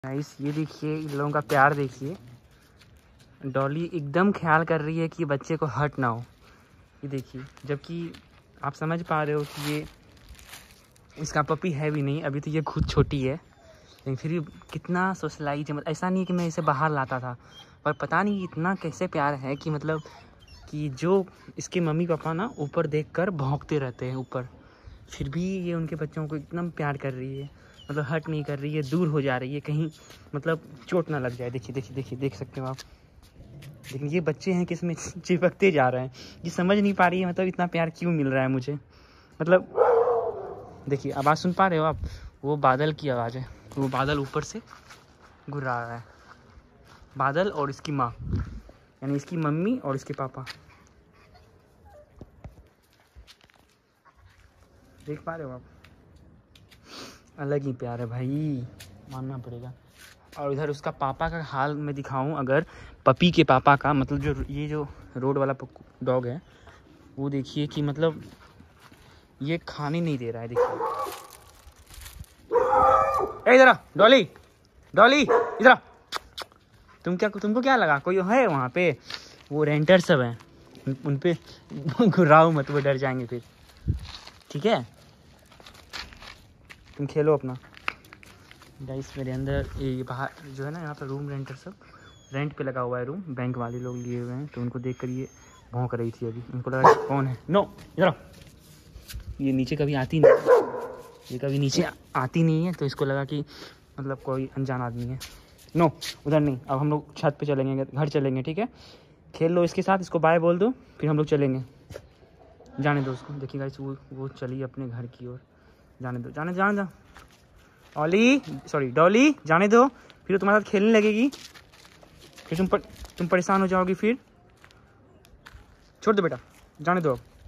Guys ये देखिए, इन लोगों का प्यार देखिए। डॉली एकदम ख्याल कर रही है कि बच्चे को हर्ट ना हो। ये देखिए, जबकि आप समझ पा रहे हो कि ये इसका पपी है भी नहीं, अभी तो ये खुद छोटी है, लेकिन फिर भी कितना सोशलाइज है। मतलब ऐसा नहीं कि मैं इसे बाहर लाता था, पर पता नहीं इतना कैसे प्यार है कि मतलब कि जो इसके मम्मी पापा ना ऊपर देखकर भौंकते रहते हैं ऊपर, फिर भी ये उनके बच्चों को एकदम प्यार कर रही है। मतलब हर्ट नहीं कर रही है, दूर हो जा रही है, कहीं मतलब चोट ना लग जाए। देखिए देखिए देखिए, देख सकते हो आप। लेकिन ये बच्चे हैं कि इसमें चिपकते जा रहे हैं। ये समझ नहीं पा रही है मतलब इतना प्यार क्यों मिल रहा है मुझे। मतलब देखिए, आवाज़ सुन पा रहे हो आप? वो बादल की आवाज़ है। वो बादल ऊपर से गुर्रा रहा है। बादल और इसकी माँ, यानी इसकी मम्मी और इसके पापा। देख पा रहे हो आप? अलग ही प्यार है भाई, मानना पड़ेगा। और इधर उसका पापा का हाल मैं दिखाऊं अगर, पपी के पापा का, मतलब जो ये जो रोड वाला डॉग है, वो देखिए कि मतलब ये खाने नहीं दे रहा है। देखिए, ए इधर आ डॉली, डॉली इधर आ। तुमको क्या लगा कोई है वहाँ पे? वो रेंटर सब हैं, उन पे घुराओ मत, वो डर जाएंगे फिर। ठीक है, तुम खेलो अपना। गाइस मेरे अंदर ये बाहर जो है ना, यहाँ पे रूम रेंटर सब रेंट पे लगा हुआ है रूम, बैंक वाले लोग लिए हुए हैं, तो उनको देख कर ये भौंक रही थी। अभी उनको लगा कौन है। नो इधर, ये नीचे कभी आती नहीं, ये कभी नीचे आती नहीं है, तो इसको लगा कि मतलब कोई अनजान आदमी है। नो उधर नहीं, अब हम लोग छत पे चलेंगे, घर चलेंगे। ठीक है, खेल लो इसके साथ, इसको बाय बोल दो, फिर हम लोग चलेंगे। जाने दो उसको। देखिए गाइस, वो चली अपने घर की ओर। जाने दो, जाने दो। डॉली जाने दो, फिर तुम्हारे साथ खेलने लगेगी, फिर तुम परेशान हो जाओगी। फिर छोड़ दो बेटा, जाने दो।